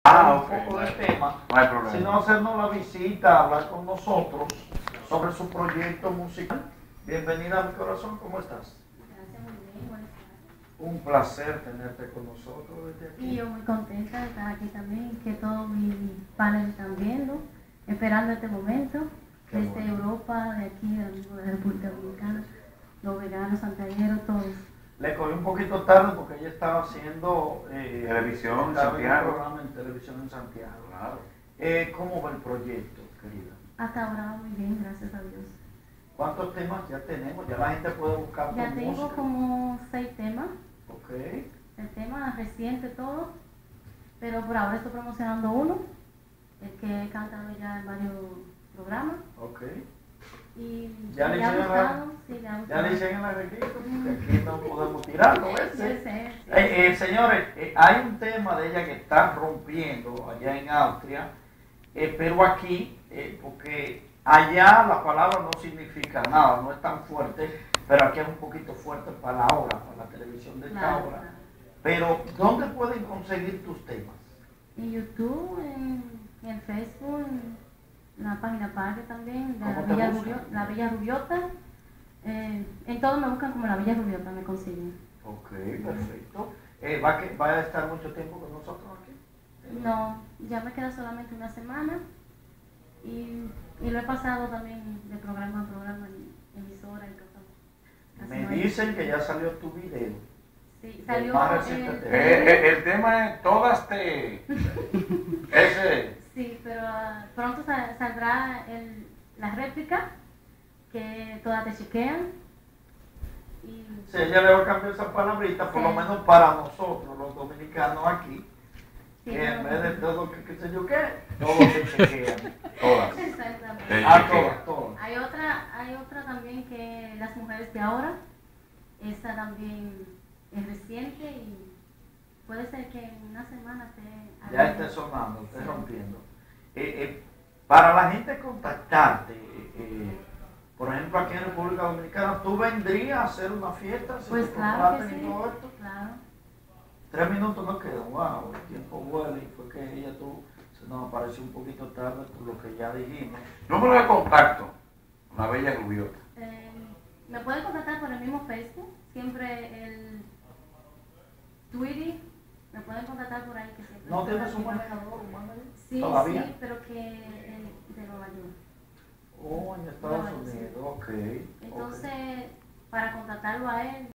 saber ok, un poco del tema, no hay problema. sino hacernos la visita, hablar con nosotros sobre su proyecto musical. Bienvenida a mi corazón, ¿cómo estás? Gracias, muy bien, buenas tardes. Un placer tenerte con nosotros desde aquí. Y yo muy contenta de estar aquí también, que todos mis padres están viendo, esperando este momento, Qué desde bueno. Europa, de aquí, de la República Dominicana, los veganos, santiagueros, todos. Le cogí un poquito tarde porque ella estaba haciendo Televisión en estaba en un Santiago. programa en televisión en Santiago. Claro. ¿Cómo va el proyecto, querida? Hasta ahora muy bien, gracias a Dios. ¿Cuántos temas ya tenemos? Ya la gente puede buscar Ya tu tengo música. como 6 temas, Ok, el tema reciente todo, pero por ahora estoy promocionando uno, el que he cantado ya en varios programas. ok. Y Ya le me ha hicieron gustado, sí, me ha Ya gustado. le hicieron el arreglito, porque aquí no podemos tirarlo, ¿ves? Yo sé, sí. Señores, hay un tema de ella que está rompiendo allá en Austria, pero aquí, porque allá la palabra no significa nada, no es tan fuerte, pero aquí es un poquito fuerte para la hora, para la televisión de esta Claro, hora. claro. Pero, ¿dónde pueden conseguir tus temas? En YouTube, en Facebook, en la página padre también, de ¿Cómo la te Bella, buscan? La Bella Rubiota. En todo me buscan como la Bella Rubiota, me consiguen. Ok, perfecto. ¿Va a estar mucho tiempo con nosotros aquí? No, ya me queda solamente una semana y lo he pasado también de programa a programa en emisora y todo. Así Me no hay- dicen que ya salió tu video. Sí, salió más reciente el- tema. El tema es todas te... Ese... Sí, pero pronto saldrá la réplica, que todas te chequean. Y Sí, ella le va a cambiar esa palabrita, por Sí. lo menos para nosotros, los dominicanos aquí, sí, que en no- vez de todo, que qué sé yo qué, todos se chequean. Todas. Exactamente. Sí. Todas. Hay otra también que las mujeres de ahora, esa también es reciente y puede ser que en una semana esté... Ya esté sonando, esté rompiendo. Para la gente contactarte, por ejemplo, aquí en República Dominicana, ¿tú vendrías a hacer una fiesta? Si Pues te claro contratan que y sí, todo esto? claro. 3 minutos nos quedan, wow, el tiempo vuela y fue que ella se nos apareció un poquito tarde por lo que ya dijimos. Número de contacto. Una bella rubiota. Me pueden contactar por el mismo Facebook, siempre el Twitter, me pueden contactar por ahí que siempre. ¿No estoy tienes un activa. manejador, un manager? Sí, ¿Todavía? sí, pero que de Nueva York. Oh, en Estados Nueva York, sí. Unidos, ok. Entonces, para contactarlo a él,